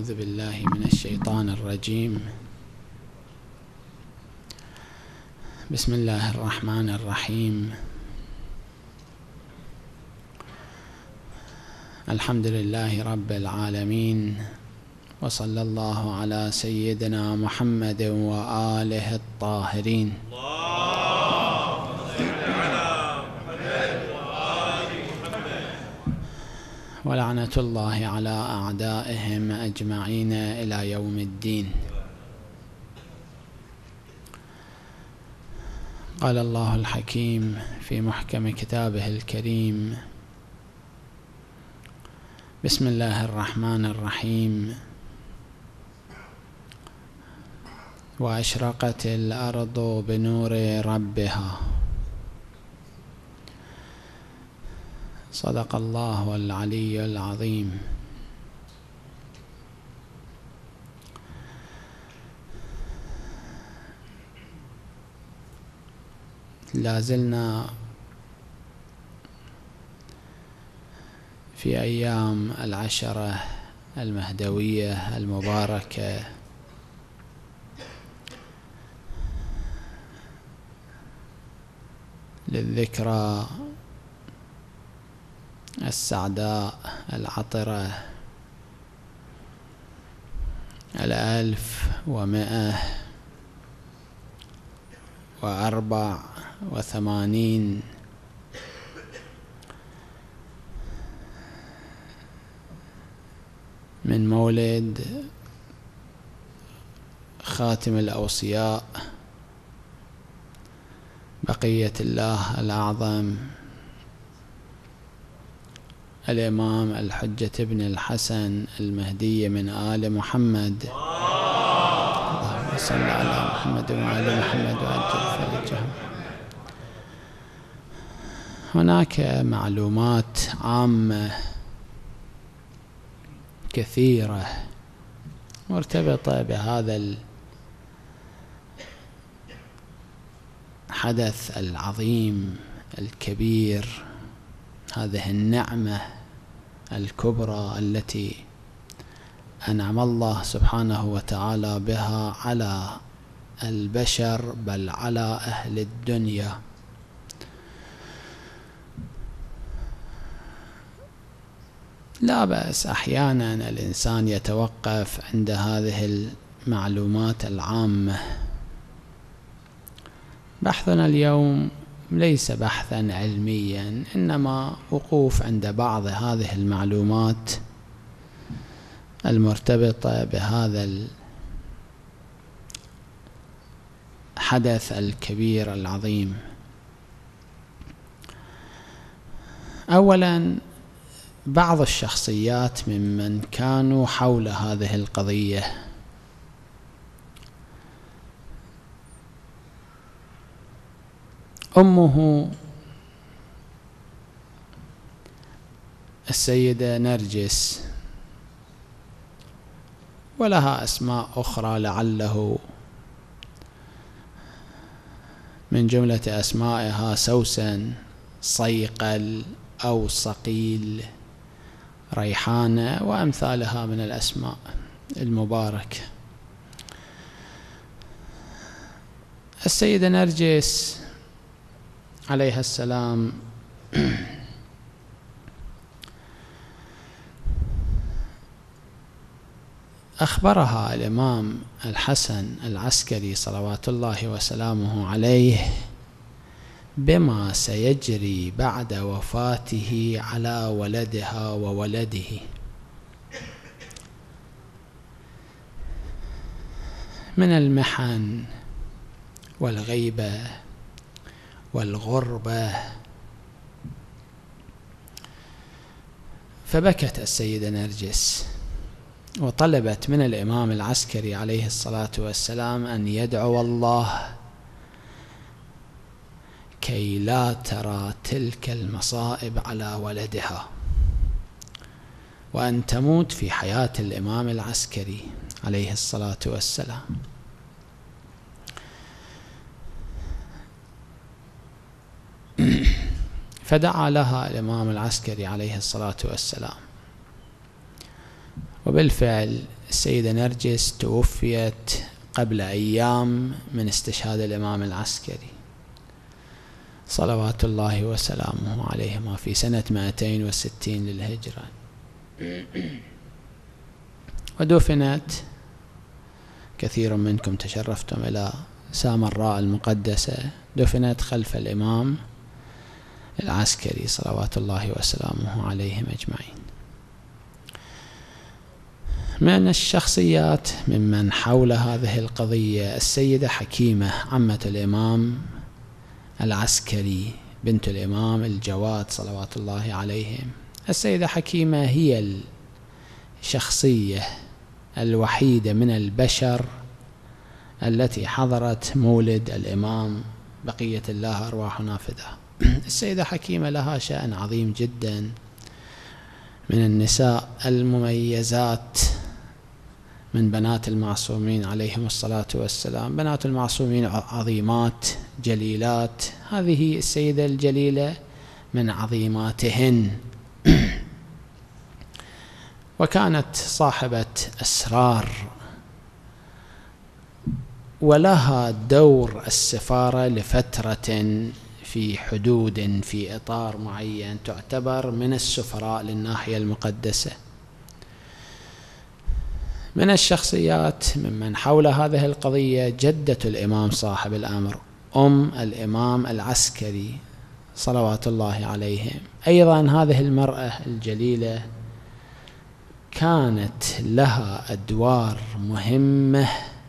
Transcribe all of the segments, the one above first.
أعوذ بالله من الشيطان الرجيم. بسم الله الرحمن الرحيم. الحمد لله رب العالمين، وصلى الله على سيدنا محمد وآله الطاهرين. ولعنة الله على أعدائهم أجمعين إلى يوم الدين. قال الله الحكيم في محكم كتابه الكريم: بسم الله الرحمن الرحيم. وأشرقت الأرض بنور ربها. صدق الله العلي العظيم. لازلنا في أيام العشرة المهدوية المباركة، للذكرى السعداء العطرة 1184 من مولد خاتم الأوصياء بقية الله الأعظم الإمام الحجة ابن الحسن المهدي من آل محمد. اللهم صل على محمد وآل محمد وعجل فرجهم. هناك معلومات عامة كثيرة مرتبطة بهذا الحدث العظيم الكبير، هذه النعمة الكبرى التي أنعم الله سبحانه وتعالى بها على البشر، بل على أهل الدنيا. لا بأس أحيانا الإنسان يتوقف عند هذه المعلومات العامة. بحثنا اليوم ليس بحثا علميا، إنما وقوف عند بعض هذه المعلومات المرتبطة بهذا الحدث الكبير العظيم. أولا، بعض الشخصيات ممن كانوا حول هذه القضية. أمه السيدة نرجس، ولها أسماء أخرى لعله من جملة أسمائها سوسن، صيقل أو صقيل، ريحانة، وأمثالها من الأسماء المباركة. السيدة نرجس عليها السلام أخبرها الإمام الحسن العسكري صلوات الله وسلامه عليه بما سيجري بعد وفاته على ولدها وولده من المحن والغيبة والغربة. فبكت السيدة نرجس وطلبت من الإمام العسكري عليه الصلاة والسلام أن يدعو الله كي لا ترى تلك المصائب على ولدها، وأن تموت في حياة الإمام العسكري عليه الصلاة والسلام. فدعا لها الإمام العسكري عليه الصلاة والسلام وبالفعل السيدة نرجس توفيت قبل أيام من استشهاد الإمام العسكري صلوات الله وسلامه عليهما في سنة 260 للهجرة، ودفنت، كثير منكم تشرفتم إلى سامراء المقدسة، دفنت خلف الإمام العسكري صلوات الله وسلامه عليهم أجمعين. من الشخصيات ممن حول هذه القضية السيدة حكيمة عمة الإمام العسكري بنت الإمام الجواد صلوات الله عليهم. السيدة حكيمة هي الشخصية الوحيدة من البشر التي حضرت مولد الإمام بقية الله أرواحنا فداه. السيدة حكيمة لها شأن عظيم جدا، من النساء المميزات من بنات المعصومين عليهم الصلاة والسلام. بنات المعصومين عظيمات جليلات، هذه السيدة الجليلة من عظيماتهن، وكانت صاحبة أسرار، ولها دور السفارة لفترة في حدود في إطار معين، تعتبر من السفراء للناحية المقدسة. من الشخصيات ممن حول هذه القضية جدة الإمام صاحب الأمر الإمام العسكري صلوات الله عليهم. أيضا هذه المرأة الجليلة كانت لها أدوار مهمة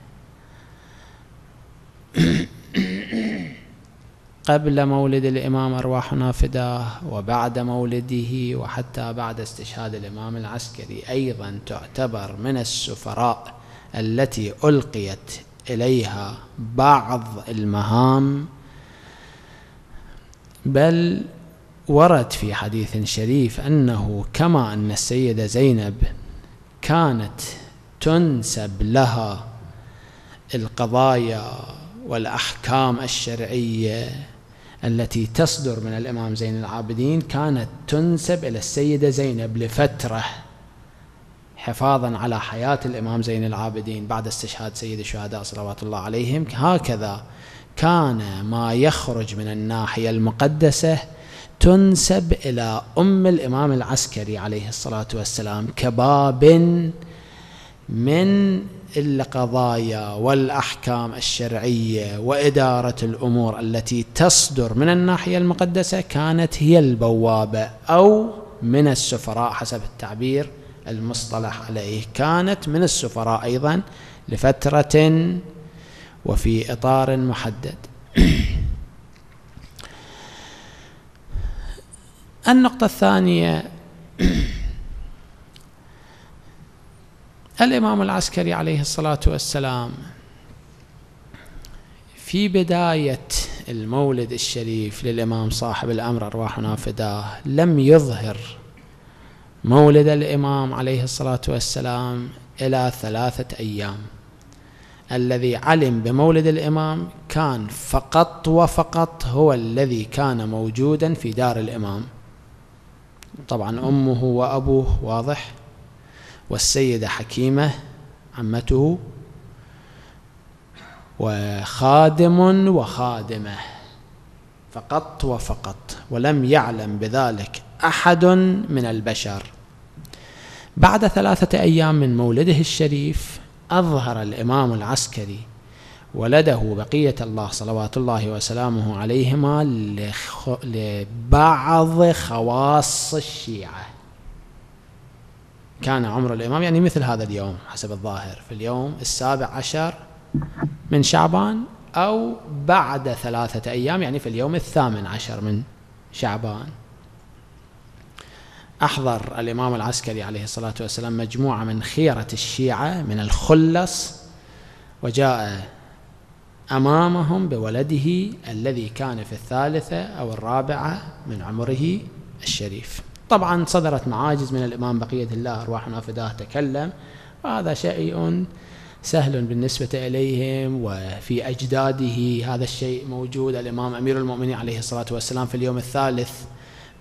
قبل مولد الإمام أرواحنا فداه، وبعد مولده، وحتى بعد استشهاد الإمام العسكري. أيضا تعتبر من السفراء التي ألقيت إليها بعض المهام، بل ورد في حديث شريف أنه كما أن السيدة زينب كانت تنسب لها القضايا والأحكام الشرعية التي تصدر من الإمام زين العابدين، كانت تنسب إلى السيدة زينب لفترة حفاظا على حياة الإمام زين العابدين بعد استشهاد سيد الشهداء صلوات الله عليهم. هكذا كان ما يخرج من الناحية المقدسة تنسب إلى الإمام العسكري عليه الصلاة والسلام كباب من القضايا والأحكام الشرعية وإدارة الأمور التي تصدر من الناحية المقدسة. كانت هي البوابة أو من السفراء حسب التعبير المصطلح عليه، كانت من السفراء أيضا لفترة وفي إطار محدد. النقطة الثانية، الإمام العسكري عليه الصلاة والسلام في بداية المولد الشريف للإمام صاحب الأمر أرواحنا فداه لم يظهر مولد الإمام عليه الصلاة والسلام إلى 3 أيام. الذي علم بمولد الإمام كان فقط وفقط هو الذي كان موجودا في دار الإمام، طبعا أمه وأبوه واضح، والسيدة حكيمة عمته، وخادم وخادمة، فقط وفقط، ولم يعلم بذلك أحد من البشر. بعد 3 أيام من مولده الشريف أظهر الإمام العسكري ولده بقية الله صلوات الله وسلامه عليهما لبعض خواص الشيعة. كان عمر الإمام يعني مثل هذا اليوم حسب الظاهر في اليوم 17 من شعبان، أو بعد 3 أيام يعني في اليوم 18 من شعبان. أحضر الإمام العسكري عليه الصلاة والسلام مجموعة من خيرة الشيعة من الخلص، وجاء أمامهم بولده الذي كان في 3 أو 4 من عمره الشريف. طبعا صدرت معاجز من الإمام بقية الله أرواحنا فداه تكلم، وهذا شيء سهل بالنسبة إليهم، وفي أجداده هذا الشيء موجود. الإمام أمير المؤمنين عليه الصلاة والسلام في اليوم 3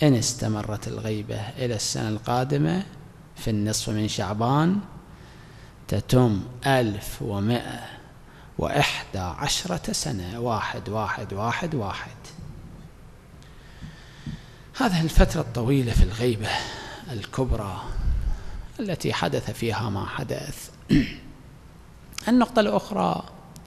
إن استمرت الغيبة إلى السنة القادمة في النصف من شعبان تتم 1111 سنة. 1111. هذه الفترة الطويلة في الغيبة الكبرى التي حدث فيها ما حدث. النقطة الأخرى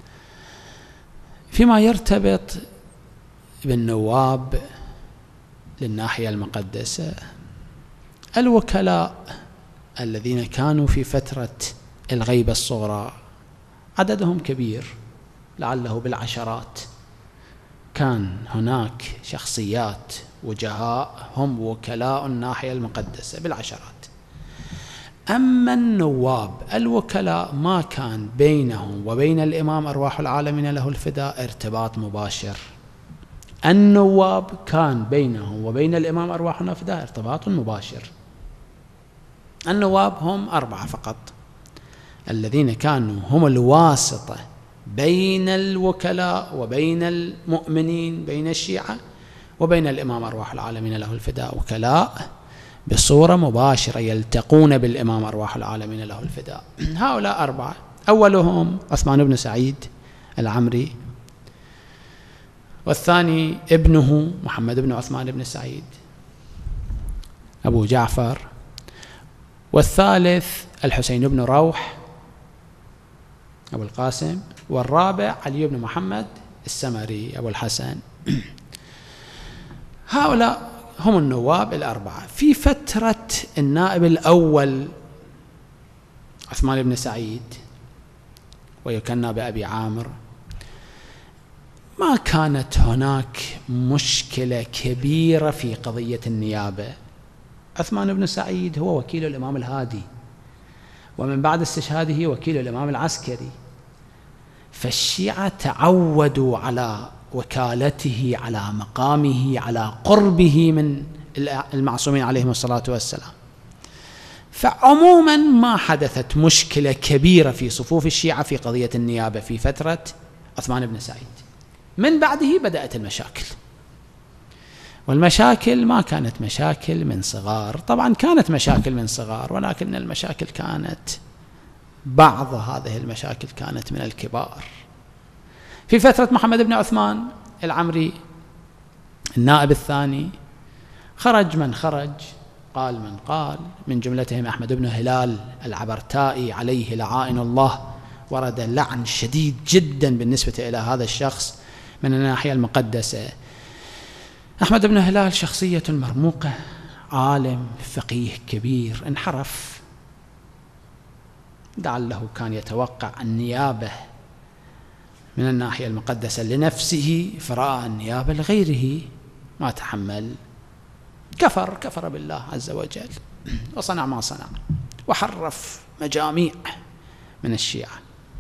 فيما يرتبط بالنواب للناحية المقدسة، الوكلاء الذين كانوا في فترة الغيبة الصغرى عددهم كبير، لعله بالعشرات. كان هناك شخصيات وجهاء هم وكلاء الناحية المقدسة بالعشرات. أما النواب الوكلاء ما كان بينهم وبين الإمام أرواح العالمين له الفداء ارتباط مباشر. النواب كان بينهم وبين الإمام أرواح الفداء ارتباط مباشر. النواب هم 4 فقط الذين كانوا هم الواسطة بين الوكلاء وبين المؤمنين، بين الشيعة وبين الإمام أرواح العالمين له الفداء، وكلاء بصورة مباشرة يلتقون بالإمام أرواح العالمين له الفداء. هؤلاء 4، أولهم عثمان بن سعيد العمري، والثاني ابنه محمد بن عثمان بن سعيد أبو جعفر، والثالث الحسين بن روح أبو القاسم، والرابع علي بن محمد السمري أبو الحسن. هؤلاء هم النواب 4. في فترة النائب الأول عثمان بن سعيد ويكنى بأبي عامر ما كانت هناك مشكلة كبيرة في قضية النيابة. عثمان بن سعيد هو وكيل الإمام الهادي، ومن بعد استشهاده وكيل الإمام العسكري، فالشيعة تعودوا على وكالته، على مقامه، على قربه من المعصومين عليهم الصلاة والسلام. فعموما ما حدثت مشكلة كبيرة في صفوف الشيعة في قضية النيابة في فترة عثمان بن سعيد. من بعده بدأت المشاكل، والمشاكل ما كانت مشاكل من صغار، طبعا كانت مشاكل من صغار، ولكن المشاكل كانت، بعض هذه المشاكل كانت من الكبار. في فترة محمد بن عثمان العمري النائب الثاني خرج من خرج، قال من قال، من جملتهم أحمد بن هلال العبرتائي عليه لعائن الله، ورد لعن شديد جدا بالنسبة إلى هذا الشخص من الناحية المقدسة. أحمد بن هلال شخصية مرموقة، عالم فقيه كبير، انحرف، لعله كان يتوقع النيابة من الناحية المقدسة لنفسه، فرأى النيابة لغيره، ما تحمل، كفر بالله عز وجل، وصنع ما صنع، وحرف مجاميع من الشيعة.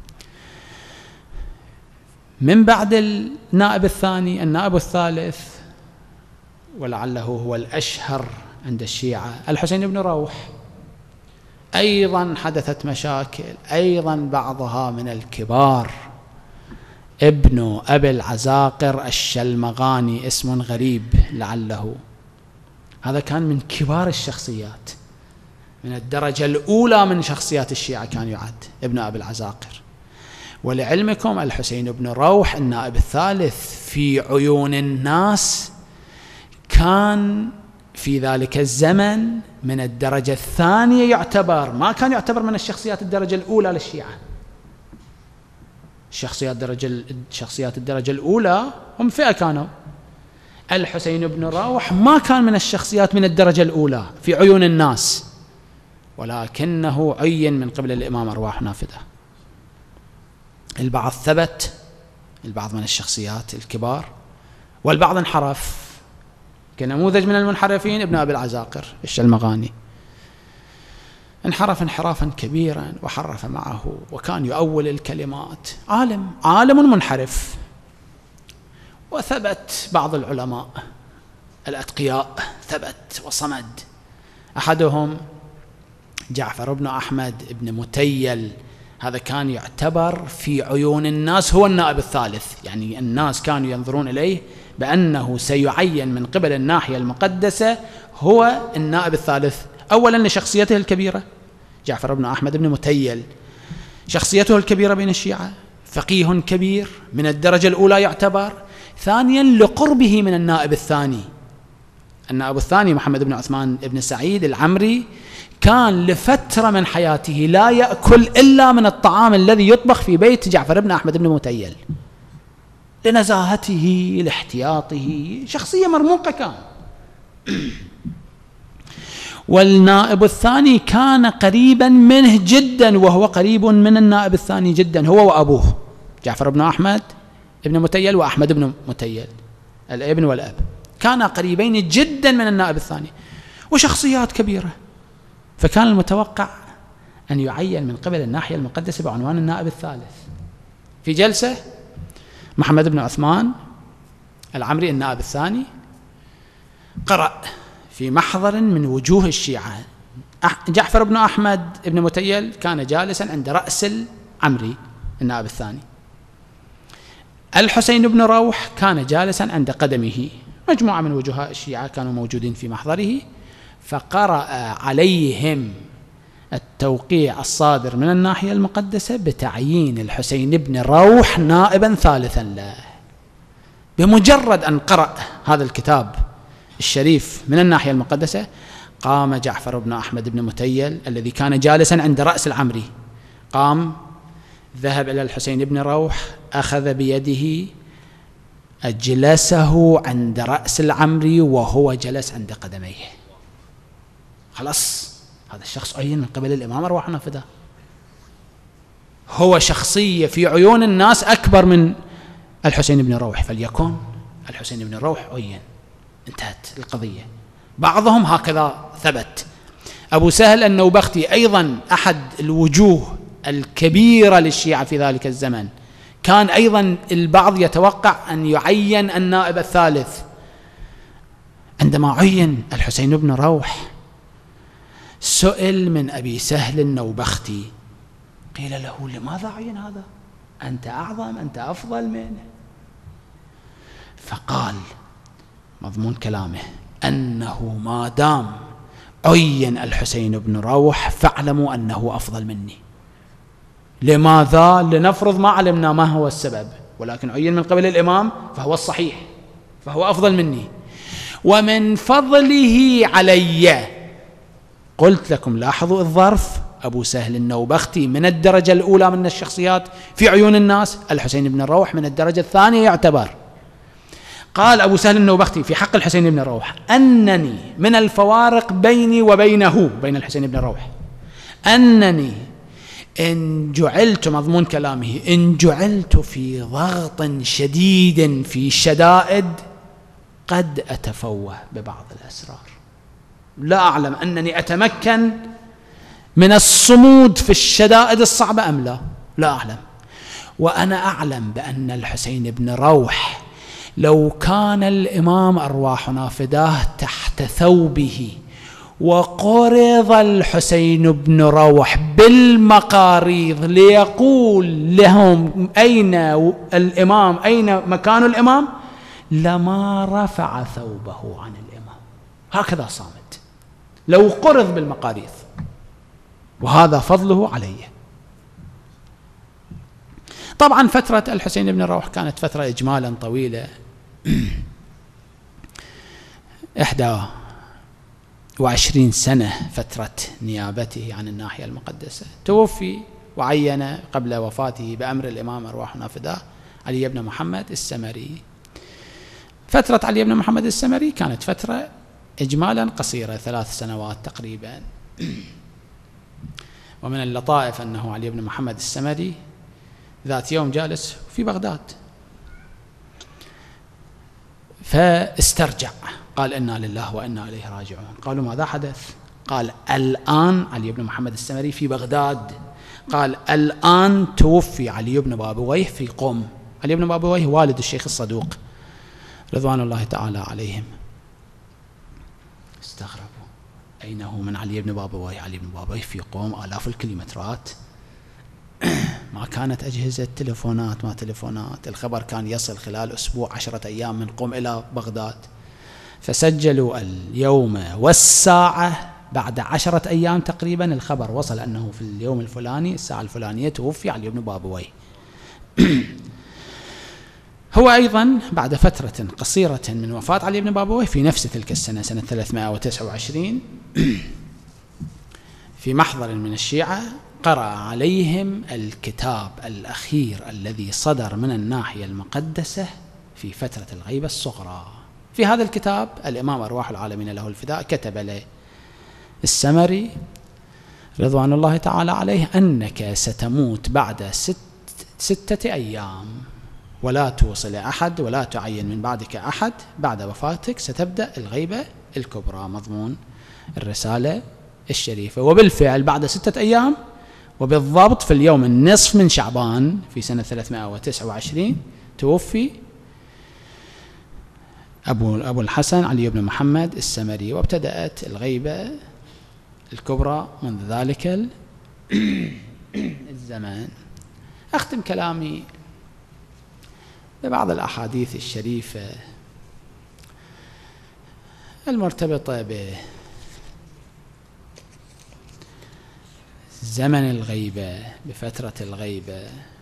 من بعد النائب الثاني النائب الثالث، ولعله هو الأشهر عند الشيعة، الحسين بن روح، أيضا حدثت مشاكل، أيضا بعضها من الكبار، ابن أبي العزاقر الشلمغاني، اسم غريب لعله، هذا كان من كبار الشخصيات، من الدرجة الأولى من شخصيات الشيعة كان يعد ابن أبي العزاقر. ولعلمكم الحسين بن روح النائب الثالث في عيون الناس كان في ذلك الزمن من الدرجة الثانية، يعتبر، ما كان يعتبر من الشخصيات الدرجة الأولى للشيعة. شخصيات الدرجة الأولى هم فئة كانوا، الحسين بن روح ما كان من الشخصيات من الدرجة الأولى في عيون الناس، ولكنه عين من قبل الإمام أرواح نافذة. البعض ثبت، البعض من الشخصيات الكبار، والبعض انحرف، كنموذج من المنحرفين ابن أبي العزاقر الشلمغاني، انحرف انحرافا كبيرا وحرف معه، وكان يؤول الكلمات، عالم منحرف. وثبت بعض العلماء الأتقياء، ثبت وصمد، أحدهم جعفر بن أحمد بن متيل، هذا كان يعتبر في عيون الناس هو النائب الثالث، يعني الناس كانوا ينظرون إليه بأنه سيعين من قبل الناحية المقدسة هو النائب الثالث، أولا لشخصيته الكبيرة جعفر بن أحمد بن متيل، شخصيته الكبيرة بين الشيعة، فقيه كبير من الدرجة الأولى يعتبر، ثانيا لقربه من النائب الثاني. النائب الثاني محمد بن عثمان بن سعيد العمري كان لفترة من حياته لا يأكل إلا من الطعام الذي يطبخ في بيت جعفر بن أحمد بن متيل لنزاهته لاحتياطه، شخصية مرموقة كان. والنائب الثاني كان قريبا منه جدا، وهو قريب من النائب الثاني جدا، هو وأبوه جعفر بن أحمد بن متيل وأحمد بن متيل الابن والأب، كانا قريبين جدا من النائب الثاني وشخصيات كبيرة، فكان المتوقع أن يعين من قبل الناحية المقدسة بعنوان النائب الثالث. في جلسة محمد بن عثمان العمري النائب الثاني قرأ في محضر من وجوه الشيعة، جعفر بن أحمد بن متيل كان جالسا عند رأس العمري النائب الثاني، الحسين بن روح كان جالسا عند قدمه، مجموعة من وجهاء الشيعة كانوا موجودين في محضره، فقرأ عليهم التوقيع الصادر من الناحية المقدسة بتعيين الحسين بن روح نائبا ثالثا له. بمجرد أن قرأ هذا الكتاب الشريف من الناحية المقدسة، قام جعفر بن أحمد بن متيل الذي كان جالسا عند رأس العمري، قام ذهب إلى الحسين بن روح، أخذ بيده أجلسه عند رأس العمري وهو جلس عند قدميه. خلاص هذا الشخص عين من قبل الإمام أرواحنا فداه، هو شخصية في عيون الناس أكبر من الحسين بن روح، فليكن الحسين بن روح عين، انتهت القضية. بعضهم هكذا ثبت. أبو سهل النوبختي أيضا أحد الوجوه الكبيرة للشيعة في ذلك الزمن، كان أيضا البعض يتوقع أن يعين النائب الثالث. عندما عين الحسين بن روح سئل من أبي سهل النوبختي، قيل له لماذا عين هذا؟ أنت أعظم، أنت أفضل منه. فقال مضمون كلامه أنه ما دام عين الحسين بن روح فاعلموا أنه أفضل مني. لماذا؟ لنفرض ما علمنا ما هو السبب، ولكن عين من قبل الإمام فهو الصحيح، فهو أفضل مني، ومن فضله علي. قلت لكم لاحظوا الظرف، أبو سهل النوبختي من الدرجة الأولى من الشخصيات في عيون الناس، الحسين بن روح من الدرجة الثانية يعتبر. قال أبو سهل النوبختي في حق الحسين بن روح أنني من الفوارق بيني وبينه، بين الحسين بن روح، أنني إن جعلت، مضمون كلامه، إن جعلت في ضغط شديد في الشدائد قد أتفوه ببعض الأسرار، لا أعلم أنني أتمكن من الصمود في الشدائد الصعبة أم لا، لا أعلم. وأنا أعلم بأن الحسين بن روح لو كان الإمام أرواحنا فداه تحت ثوبه وقرض الحسين بن روح بالمقاريض ليقول لهم أين الإمام، أين مكان الإمام، لما رفع ثوبه عن الإمام، هكذا صامت لو قرض بالمقاريض، وهذا فضله عليه. طبعا فترة الحسين بن روح كانت فترة إجمالا طويلة 21 سنة فترة نيابته عن الناحية المقدسة. توفي وعين قبل وفاته بأمر الإمام أرواحنا فداه علي بن محمد السمري. فترة علي بن محمد السمري كانت فترة إجمالا قصيرة 3 سنوات تقريبا. ومن اللطائف أنه علي بن محمد السمري ذات يوم جالس في بغداد فاسترجع، قال إنا لله وإنا إليه راجعون. قالوا ماذا حدث؟ قال الآن علي بن محمد السمري في بغداد، قال الآن توفي علي بن بابويه في قم. علي بن بابويه والد الشيخ الصدوق رضوان الله تعالى عليهم. استغربوا، أين هو من علي بن بابويه؟ علي بن بابويه في قم آلاف الكيلومترات ما كانت أجهزة تلفونات، ما تلفونات، الخبر كان يصل خلال أسبوع 10 أيام من قم إلى بغداد، فسجلوا اليوم والساعة، بعد 10 أيام تقريبا الخبر وصل أنه في اليوم الفلاني الساعة الفلانية توفي علي بن بابويه. هو أيضا بعد فترة قصيرة من وفاة علي بن بابويه في نفس تلك السنة، سنة 329، في محضر من الشيعة قرأ عليهم الكتاب الأخير الذي صدر من الناحية المقدسة في فترة الغيبة الصغرى. في هذا الكتاب الإمام أرواح العالمين له الفداء كتب له السمري رضوان الله تعالى عليه أنك ستموت بعد 6 أيام، ولا توصل أحد ولا تعين من بعدك أحد، بعد وفاتك ستبدأ الغيبة الكبرى، مضمون الرسالة الشريفة. وبالفعل بعد 6 أيام، وبالضبط في اليوم النصف من شعبان في سنة 329 توفي أبو الحسن علي بن محمد السمري، وابتدأت الغيبة الكبرى منذ ذلك الزمان. أختم كلامي ببعض الأحاديث الشريفة المرتبطة بزمن الغيبة، بفترة الغيبة.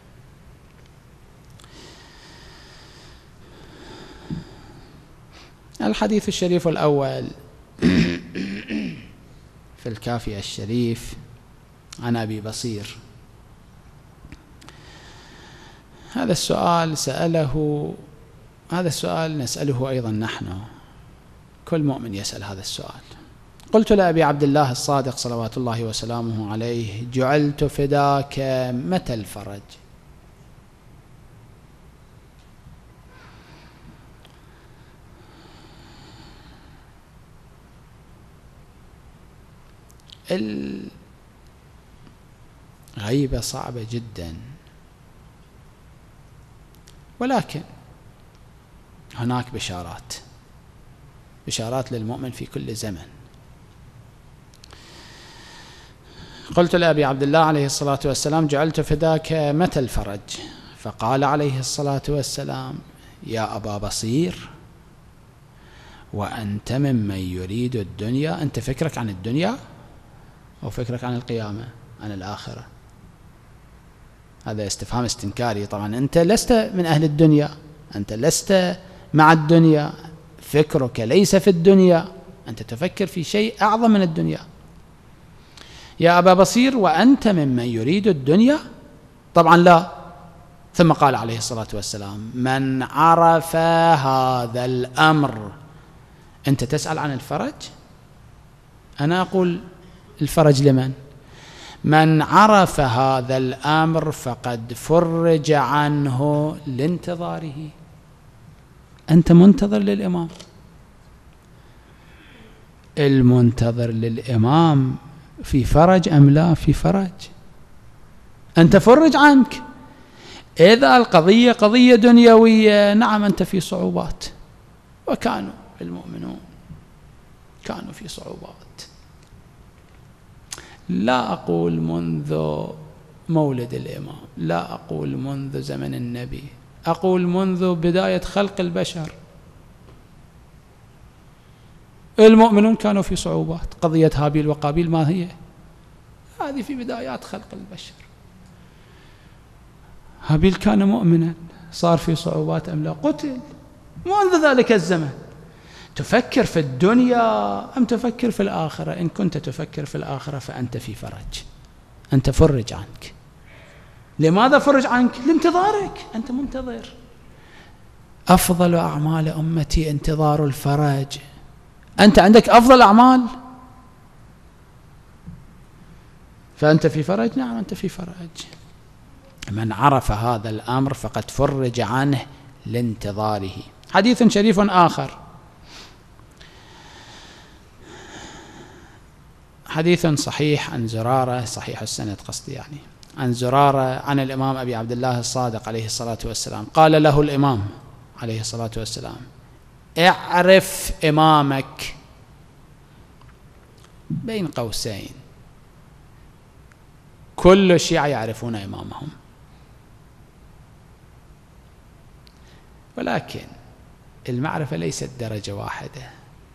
الحديث الشريف الأول في الكافي الشريف عن أبي بصير. هذا السؤال نسأله أيضا نحن، كل مؤمن يسأل هذا السؤال. قلت لأبي عبد الله الصادق صلوات الله وسلامه عليه: جعلت فداك، متى الفرج؟ الغيبة صعبة جدا، ولكن هناك بشارات للمؤمن في كل زمن. قلت لأبي عبد الله عليه الصلاة والسلام: جعلت فداك، متى الفرج؟ فقال عليه الصلاة والسلام: يا أبا بصير، وأنت ممن يريد الدنيا، أنت فكرك عن الدنيا أو فكرك عن القيامة، عن الآخرة؟ هذا استفهام استنكاري. طبعا أنت لست من أهل الدنيا، أنت لست مع الدنيا، فكرك ليس في الدنيا، أنت تفكر في شيء أعظم من الدنيا. يا أبا بصير، وأنت ممن يريد الدنيا؟ طبعا لا. ثم قال عليه الصلاة والسلام: من عرف هذا الأمر. أنت تسأل عن الفرج، أنا أقول الفرج لمن؟ من عرف هذا الأمر فقد فرج عنه لانتظاره. أنت منتظر للإمام، المنتظر للإمام في فرج أم لا في فرج؟ أنت فرج عنك. إذا القضية قضية دنيوية، نعم أنت في صعوبات، وكانوا المؤمنون كانوا في صعوبات. لا أقول منذ مولد الإمام، لا أقول منذ زمن النبي، أقول منذ بداية خلق البشر المؤمنون كانوا في صعوبات. قضية هابيل وقابيل ما هي؟ هذه في بدايات خلق البشر. هابيل كان مؤمنا، صار في صعوبات أم لا؟ قتل منذ ذلك الزمن. تفكر في الدنيا أم تفكر في الآخرة؟ إن كنت تفكر في الآخرة فأنت في فرج، أنت فرج عنك. لماذا فرج عنك؟ لانتظارك، أنت منتظر. أفضل أعمال أمتي انتظار الفرج. أنت عندك أفضل أعمال فأنت في فرج. نعم أنت في فرج. من عرف هذا الأمر فقد فرج عنه لانتظاره. حديث شريف آخر، حديث صحيح عن زرارة، صحيح السند قصدي يعني، عن زرارة عن الإمام أبي عبد الله الصادق عليه الصلاة والسلام. قال له الإمام عليه الصلاة والسلام: اعرف إمامك. بين قوسين، كل الشيعة يعرفون إمامهم، ولكن المعرفة ليست درجة واحدة.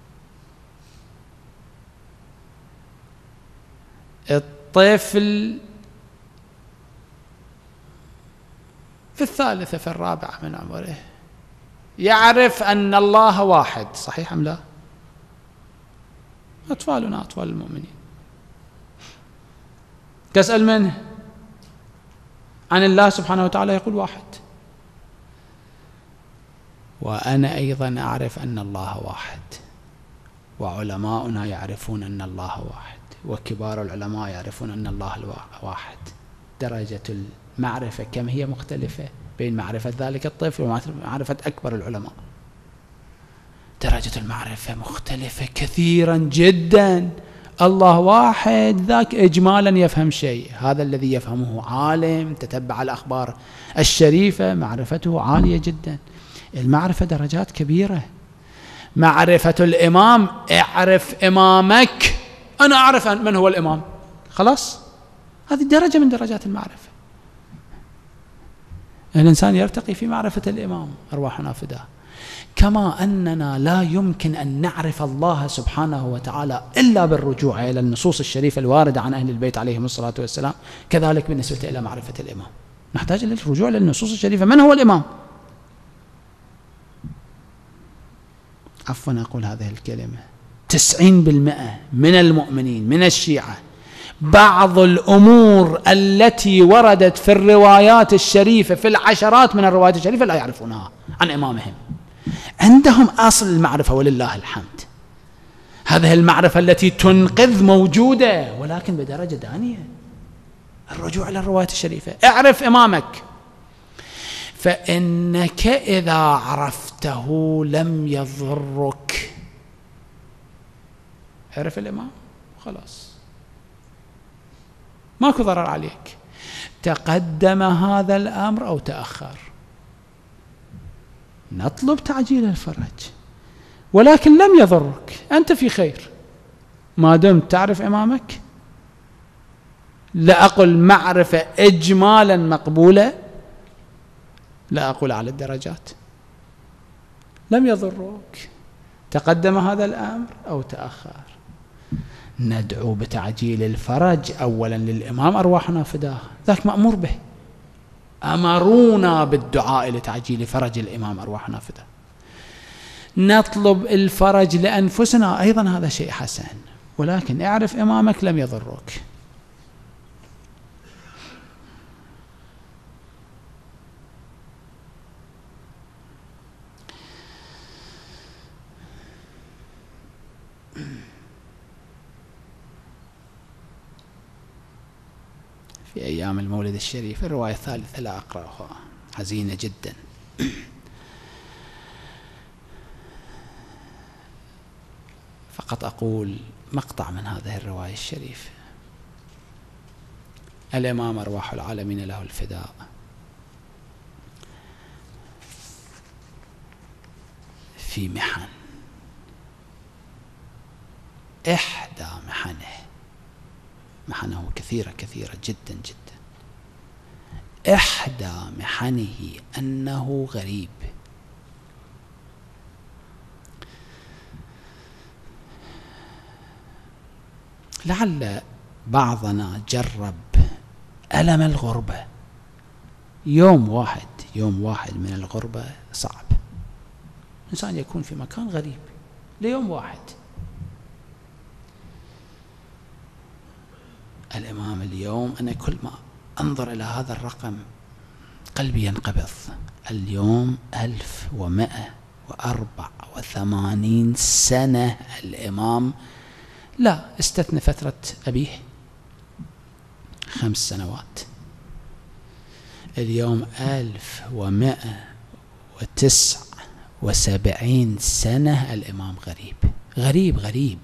الطفل في الثالثة في الرابعة من عمره يعرف أن الله واحد، صحيح أم لا؟ أطفالنا أطفال المؤمنين تسأل منه عن الله سبحانه وتعالى يقول واحد. وأنا أيضا أعرف أن الله واحد، وعلماؤنا يعرفون أن الله واحد، وكبار العلماء يعرفون أن الله واحد. درجة المعرفة كم هي مختلفة بين معرفة ذلك الطفل ومعرفة أكبر العلماء. درجة المعرفة مختلفة كثيرا جدا. الله واحد ذاك إجمالا يفهم شيء، هذا الذي يفهمه عالم تتبع الأخبار الشريفة معرفته عالية جدا. المعرفة درجات كبيرة. معرفة الإمام، اعرف إمامك، أنا أعرف من هو الإمام، خلاص، هذه درجة من درجات المعرفة. الإنسان يرتقي في معرفة الإمام أرواحنا فداه. كما أننا لا يمكن أن نعرف الله سبحانه وتعالى إلا بالرجوع إلى النصوص الشريفة الواردة عن أهل البيت عليهم الصلاة والسلام، كذلك بالنسبة إلى معرفة الإمام نحتاج إلى الرجوع إلى النصوص الشريفة. من هو الإمام؟ عفوا أقول هذه الكلمة، 90% من المؤمنين من الشيعة بعض الأمور التي وردت في الروايات الشريفة، في العشرات من الروايات الشريفة، لا يعرفونها عن إمامهم. عندهم أصل المعرفة ولله الحمد. هذه المعرفة التي تنقذ موجودة، ولكن بدرجة دانية. الرجوع إلى الروايات الشريفة. اعرف إمامك، فإنك إذا عرفته لم يضرك. اعرف الإمام خلاص، ماكو ضرر عليك، تقدم هذا الأمر أو تأخر. نطلب تعجيل الفرج، ولكن لم يضرك، أنت في خير ما دمت تعرف إمامك. لا أقول معرفة إجمالا مقبولة، لا أقول على الدرجات. لم يضرك، تقدم هذا الأمر أو تأخر. ندعو بتعجيل الفرج أولا للإمام أرواحنا فداه، ذاك مأمور به، أمرونا بالدعاء لتعجيل فرج الإمام أرواحنا فداه. نطلب الفرج لأنفسنا أيضا، هذا شيء حسن، ولكن اعرف إمامك لم يضرك. في أيام المولد الشريف الرواية الثالثة لا أقرأها، حزينة جدا. فقط أقول مقطع من هذه الرواية الشريفة. الإمام أرواح العالمين له الفداء في محن، إحدى محنه كثيرة كثيرة جدا جدا. إحدى محنه أنه غريب. لعل بعضنا جرب ألم الغربة. يوم واحد من الغربة صعب، إنسان يكون في مكان غريب ليوم واحد. الإمام اليوم، أنا كل ما أنظر إلى هذا الرقم قلبي ينقبض. اليوم 1184 سنة الإمام، لا استثنى فترة أبيه 5 سنوات. اليوم 1179 سنة الإمام غريب غريب غريب.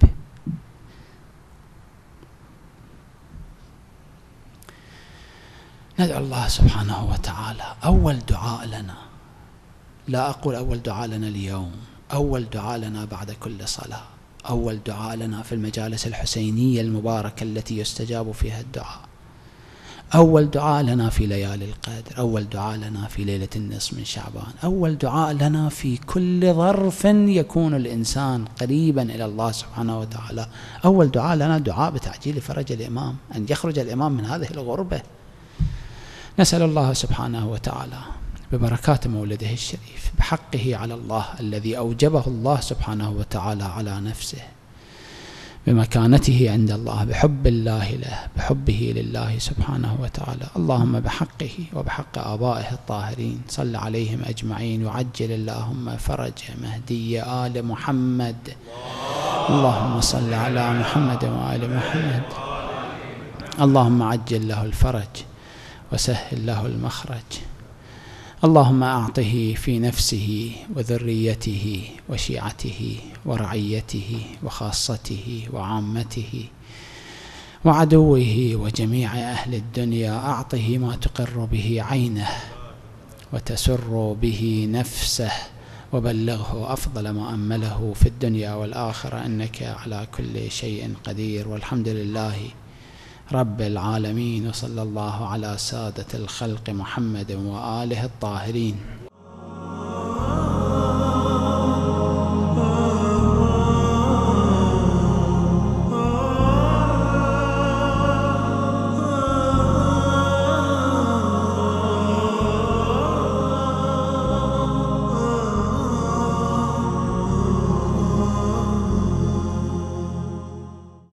ندعو الله سبحانه وتعالى. أول دعاء لنا، لا أقول أول دعاء لنا اليوم، أول دعاء لنا بعد كل صلاة، أول دعاء لنا في المجالس الحسينية المباركة التي يستجاب فيها الدعاء. أول دعاء لنا في ليالي القدر، أول دعاء لنا في ليلة النصف من شعبان، أول دعاء لنا في كل ظرف يكون الإنسان قريبا إلى الله سبحانه وتعالى. أول دعاء لنا دعاء بتعجيل فرج الإمام، أن يخرج الإمام من هذه الغربة. نسأل الله سبحانه وتعالى ببركات مولده الشريف، بحقه على الله الذي أوجبه الله سبحانه وتعالى على نفسه، بمكانته عند الله، بحب الله له، بحبه لله سبحانه وتعالى. اللهم بحقه وبحق آبائه الطاهرين صل عليهم أجمعين، وعجل اللهم فرج مهدي آل محمد. اللهم صل على محمد وآل محمد. اللهم عجل له الفرج وسهل له المخرج. اللهم أعطه في نفسه وذريته وشيعته ورعيته وخاصته وعامته وعدوه وجميع أهل الدنيا، أعطه ما تقر به عينه وتسر به نفسه، وبلغه أفضل ما أمله في الدنيا والآخرة، إنك على كل شيء قدير. والحمد لله رب العالمين، وصلى الله على سادة الخلق محمد وآله الطاهرين.